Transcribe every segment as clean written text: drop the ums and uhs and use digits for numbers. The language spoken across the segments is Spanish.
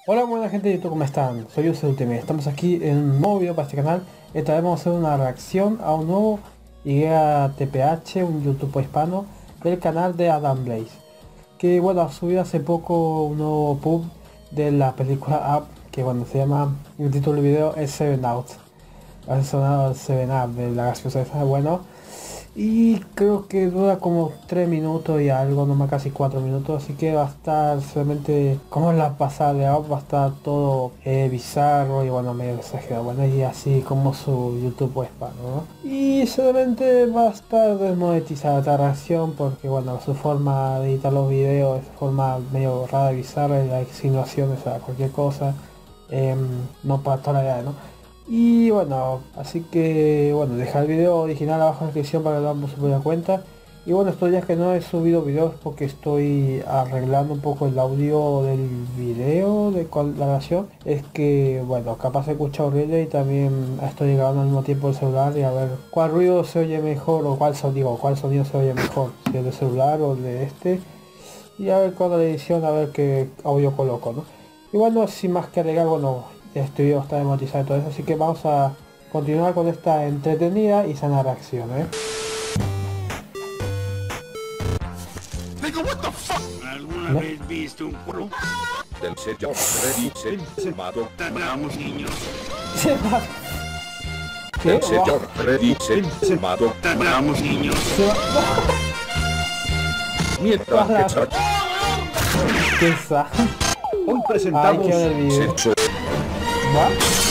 Hola buena gente de YouTube, ¿cómo están? Soy UCUTM, estamos aquí en un nuevo video para este canal. Esta vez vamos a hacer una reacción a un nuevo IGTPH, un YouTube hispano, del canal de Adam Blaze. Que bueno, ha subido hace poco un nuevo pub de la película Up, que bueno, se llama, el título del video es Seven Out. Ha sonado Seven Up de la gaseosa esa, bueno. Y creo que dura como 3 minutos y algo, nomás casi 4 minutos, así que va a estar solamente como la pasada de Up, va a estar todo bizarro y bueno, medio exagerado, bueno, y así como su YouTube hispano, ¿no? Y solamente va a estar desmonetizada esta reacción porque bueno, su forma de editar los videos es forma medio rara y bizarra, y las insinuaciones a cualquier cosa, no para toda la edad, ¿no? Y bueno, así que bueno, dejar el video original abajo en la descripción para que lo damos su propia cuenta. Y bueno, estos días que no he subido videos porque estoy arreglando un poco el audio del video de la grabación. Es que bueno, capaz se escucha horrible y también estoy grabando al mismo tiempo el celular y a ver cuál ruido se oye mejor o cuál sonido se oye mejor, si el de celular o el de este. Y a ver con la edición a ver qué audio coloco, ¿no? Y bueno, sin más que agregar, bueno, este video está desmonetizado y todo eso, así que vamos a continuar con esta entretenida y sana reacción, ¿Alguna vez viste un culo? Del sello Freddy llamado Vamos, niños. ¿Qué? Del sello Freddy llamado Vamos, niños. mientras que Chuck ¿Qué está? hoy Ay, presentamos qué el video. Sexo ¿Va?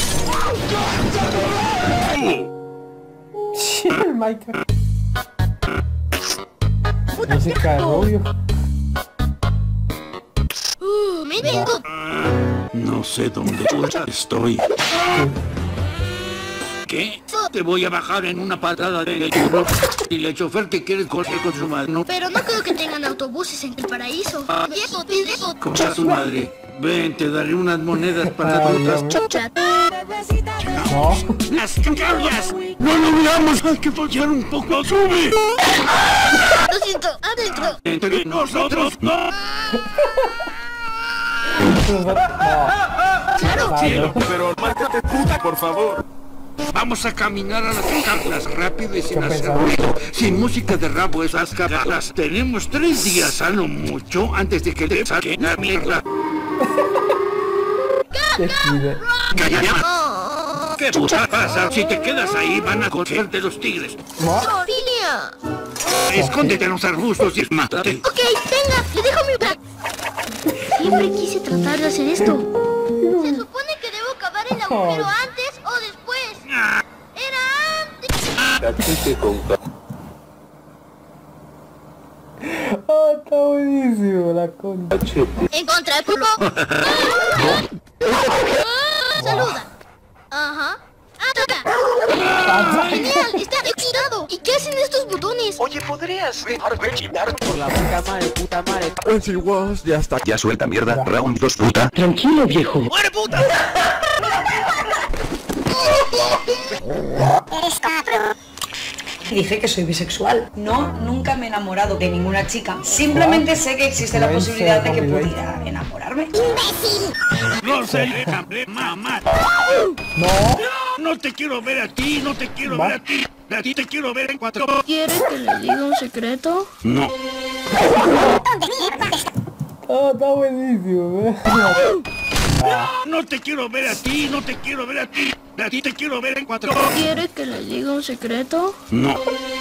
Sí, el Minecraft. Música de Rubio. Me vengo. No sé dónde estoy. ¿Qué? Te voy a bajar en una patada de burro. Y el chofer que quiere correr con su madre, ¿no? Pero no creo que tengan autobuses en el paraíso. Viejo, viejo. Con su madre. Ven, te daré unas monedas para Ay, otras Dios. Chat. No. ¡Las cabrias! ¡No lo veamos! ¡Hay que fallar un poco! ¡Sube! Lo siento, adentro. Entre nosotros, no. Claro. Cielo, pero márcate puta, por favor. Vamos a caminar a las cablas rápido y sin ¿Qué hacer pensabas? ruido. Sin música de rabo esas cablas. Tenemos 3 días a lo mucho antes de que te saquen la mierda. Qué pide. ¡Calla! ¿Qué puta pasa? Si te quedas ahí van a cogerte los tigres. No. Filia. Escóndete en los arbustos y mátate. Ok, venga, le dejo mi bag. Siempre quise tratar de hacer esto. Se supone que debo cavar el agujero antes o después. Era antes. Oh, está buenísimo la concha. Encontré el cubo. Saluda. Ajá. Ataca. Genial, está excitado. ¿Y qué hacen estos botones? Oye, ¿podrías dejar de chillar por la puta madre? ya está. Ya suelta mierda. Round 2 puta. Tranquilo, viejo. ¡Muere puta! Dije que soy bisexual. No, nunca me he enamorado de ninguna chica. Simplemente sé que existe la posibilidad de que pudiera enamorarme. No se mamá. No. No te quiero ver a ti, no te quiero ver a ti. A ti te quiero ver en 4. ¿Quiere que le diga un secreto? No. Oh, está buenísimo. No te quiero ver a ti, no te quiero ver a ti. A ti te quiero ver en 4. ¿Quiere que le diga un secreto? No.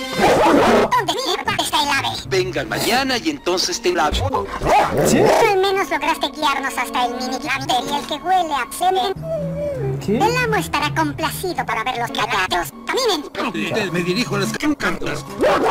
Venga mañana y entonces te la... Al menos lograste guiarnos hasta el mini material que huele a semen. ¿Qué? El amo estará complacido para ver los cagados. Caminen. Me dirijo a las cantas.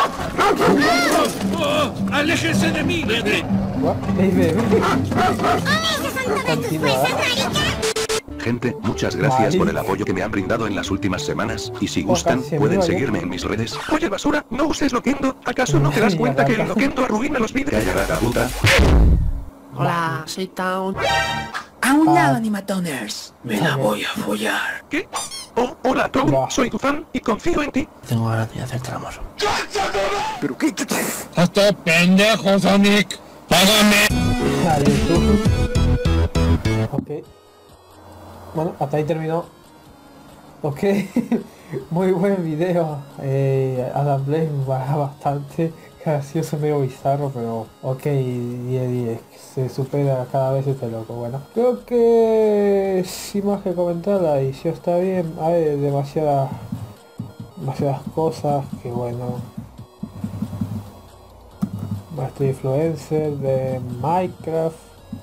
¡Aléjense de mí, bebé! Ey, bebé. ¿Esas son todas tus fuerzas, marica? Gente, muchas gracias por el apoyo que me han brindado en las últimas semanas, y si gustan, casi se pueden me vaya. seguirme en mis redes. Oye basura, no uses Loquendo. ¿Acaso no te das cuenta que el Loquendo arruina los vídeos? Calla la puta. Hola, soy Town. A un lado, Animatoners. Me la voy a follar. ¿Qué? Oh, hola Tom, Va. soy tu fan y confío en ti. Tengo ganas de hacerte el amor. ¿Pero qué? ¡Hasta pendejo, Sonic! ¡Págame! Dale, tú. Ok. Bueno, hasta ahí terminó. Ok. Muy buen video. Adam Blaze va bastante gracioso, medio bizarro, pero ok, 10-10. Se supera cada vez este loco. Bueno, creo que sin más que comentar, la edición está bien. Hay demasiadas cosas que bueno. Maestro influencer de Minecraft.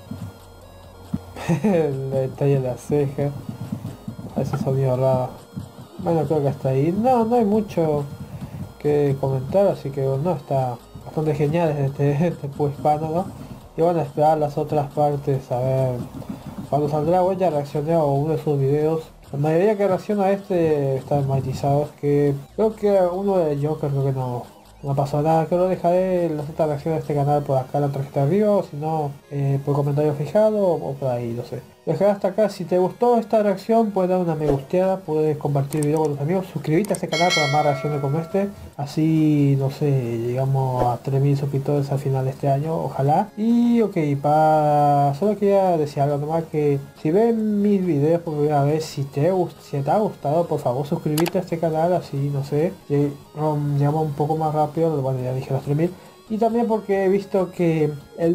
El detalle de la ceja. Ese sonido raro. Bueno, creo que hasta ahí. No hay mucho que comentar, así que no, está bastante genial este hispano, ¿no? Y bueno, esperar las otras partes, a ver cuando saldrá. Voy a reaccionar a uno de sus videos. La mayoría que reacciona a este están monetizados, que creo que uno de Joker creo que no pasó nada. Que lo dejaré las otras reacciones de este canal por acá en la tarjeta de arriba, o si no por comentario fijado o por ahí, no sé. Dejaré hasta acá. Si te gustó esta reacción, puedes dar una me gusteada, puedes compartir el video con tus amigos, suscribirte a este canal para más reacciones como este, así no sé, llegamos a 3000 suscriptores al final de este año, ojalá. Y ok, solo quería decir algo nomás, que si ven mis videos por primera vez, si te ha gustado, por favor suscribirte a este canal, así no sé, llegamos un poco más rápido. Bueno, ya dije los 3000. Y también porque he visto que el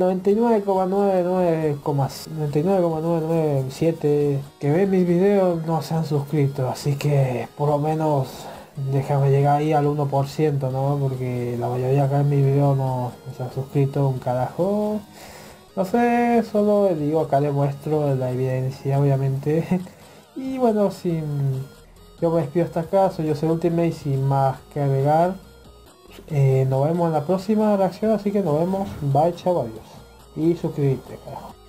99,997 que ven mis videos no se han suscrito, así que por lo menos déjame llegar ahí al 1%, ¿no? Porque la mayoría acá en mis videos no se han suscrito un carajo. No sé, solo digo, acá les muestro la evidencia, obviamente. Y bueno, yo me despido hasta acá, soy yo, Ultimate, sin más que agregar. Nos vemos en la próxima reacción, así que nos vemos, bye, chao, adiós. Y suscribirte, carajo.